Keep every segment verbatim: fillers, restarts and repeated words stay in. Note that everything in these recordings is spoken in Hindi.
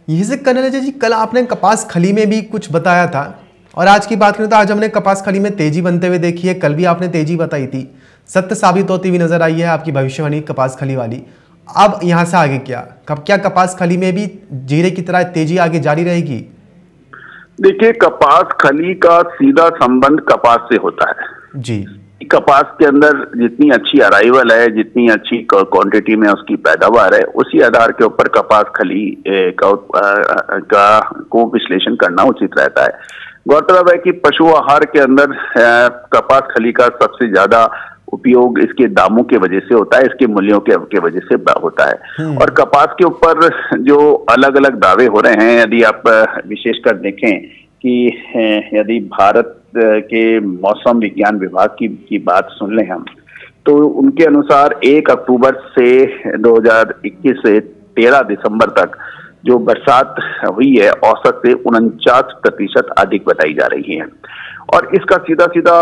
यही से कन्नैया जी, कल आपने कपास खली में भी कुछ बताया था और आज की बात करें तो आज हमने कपास खली में तेजी बनते हुए देखी है। कल भी आपने तेजी बताई थी, सत्य साबित होती हुई नजर आई है आपकी भविष्यवाणी कपास खली वाली। अब यहाँ से आगे क्या, कब क्या कपास खली में भी जीरे की तरह तेजी आगे जारी रहेगी? देखिए, कपास खली का सीधा संबंध कपास से होता है जी। कपास के अंदर जितनी अच्छी अराइवल है, जितनी अच्छी क्वांटिटी में उसकी पैदावार है, उसी आधार के ऊपर कपास खली का, का को विश्लेषण करना उचित रहता है। गौरतलब है कि पशु आहार के अंदर कपास खली का सबसे ज्यादा उपयोग इसके दामों के वजह से होता है, इसके मूल्यों के, के वजह से होता है। और कपास के ऊपर जो अलग अलग दावे हो रहे हैं, यदि आप विशेषकर देखें कि यदि भारत के मौसम विज्ञान विभाग की की बात सुन लें हम, तो उनके अनुसार एक अक्टूबर से दो हज़ार इक्कीस से तेरह दिसंबर तक जो बरसात हुई है औसत से उनचास प्रतिशत अधिक बताई जा रही है। और इसका सीधा सीधा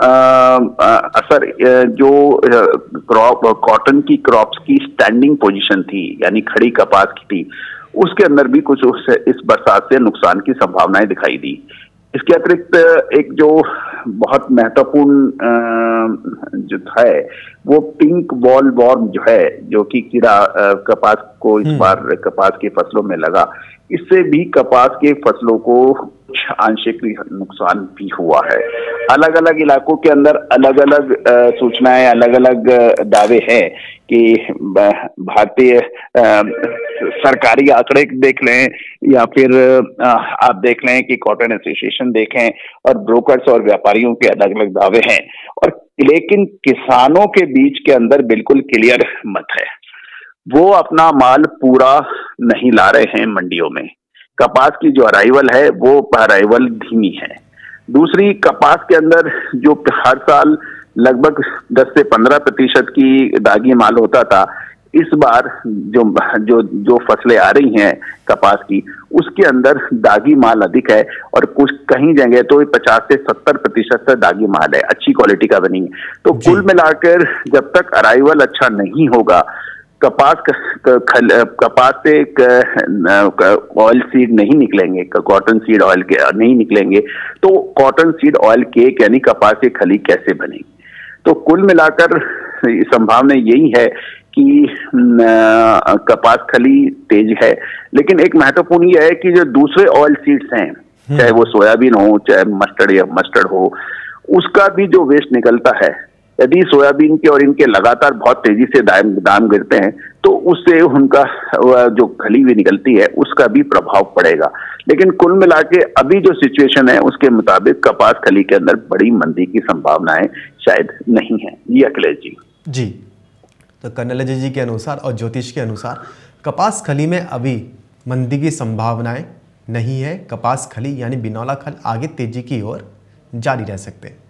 असर जो क्रॉप कॉटन की क्रॉप्स की स्टैंडिंग पोजीशन थी, यानी खड़ी कपास की थी, उसके अंदर भी कुछ उस इस बरसात से नुकसान की संभावनाएं दिखाई दी। इसके अतिरिक्त एक जो बहुत महत्वपूर्ण जो है वो पिंक बॉल वॉर्म जो है, जो कि कीड़ा कपास को इस बार कपास की फसलों में लगा, इससे भी कपास के फसलों को कुछ आंशिक नुकसान भी हुआ है। अलग अलग इलाकों के अंदर अलग अलग सूचनाएं, अलग अलग दावे हैं कि भारतीय सरकारी आंकड़े देख लें या फिर आप देख लें कि कॉटन एसोसिएशन देखें, और ब्रोकर्स और व्यापारियों के अलग अलग दावे हैं, और लेकिन किसानों के बीच के अंदर बिल्कुल क्लियर मत है। वो अपना माल पूरा नहीं ला रहे हैं मंडियों में। कपास की जो अराइवल है वो अराइवल धीमी है। दूसरी, कपास के अंदर जो हर साल लगभग दस से पंद्रह प्रतिशत की दागी माल होता था, इस बार जो जो जो फसलें आ रही हैं कपास की, उसके अंदर दागी माल अधिक है, और कुछ कहीं जगह तो पचास से सत्तर प्रतिशत से दागी माल है, अच्छी क्वालिटी का बनी है। तो कुल मिलाकर जब तक अराइवल अच्छा नहीं होगा, कपास कपास से ऑयल सीड नहीं निकलेंगे, कॉटन सीड ऑयल के नहीं निकलेंगे, तो कॉटन सीड ऑयल केक यानी कपास की खली कैसे बनेगी? तो कुल मिलाकर संभावना यही है कि कपास खली तेज है। लेकिन एक महत्वपूर्ण यह है कि जो दूसरे ऑयल सीड्स हैं, चाहे वो सोयाबीन हो, चाहे मस्टर्ड या मस्टर्ड हो, उसका भी जो वेस्ट निकलता है, यदि सोयाबीन के और इनके लगातार बहुत तेजी से दाम दाम गिरते हैं, तो उससे उनका जो खली भी निकलती है उसका भी प्रभाव पड़ेगा। लेकिन कुल मिला के अभी जो सिचुएशन है उसके मुताबिक कपास खली के अंदर बड़ी मंदी की संभावनाएं शायद नहीं है। जी अखिलेश जी। जी, तो कन्नैया जी जी के अनुसार और ज्योतिष के अनुसार कपास खली में अभी मंदी की संभावनाएं नहीं है। कपास खली यानी बिनौला खल आगे तेजी की ओर जारी रह सकते हैं।